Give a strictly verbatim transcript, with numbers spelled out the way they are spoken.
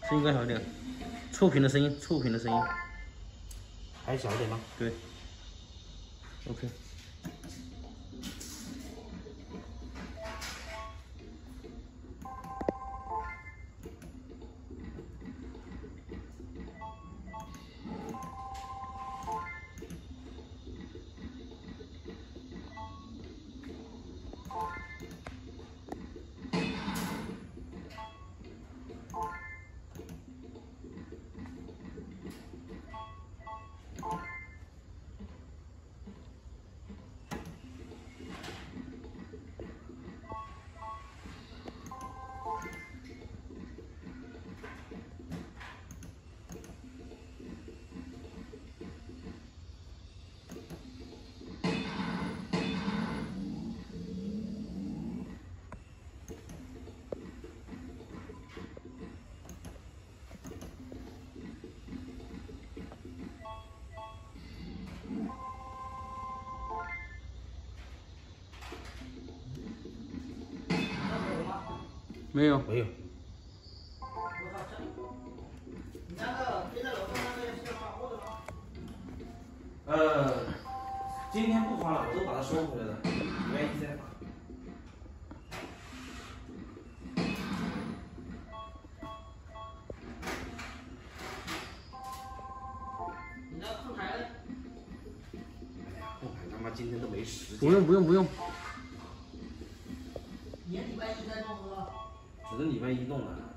声音更小一点，触屏的声音，触屏的声音， 还小一点吗？ 对 ，OK。没有， 没有。呃，今天不发了，我都把它收回来了，不愿意再发。 你那后台呢？ 后排他妈今天都没时间。 不用不用不用。 年礼拜一再弄是吧？ 只能礼拜一弄了。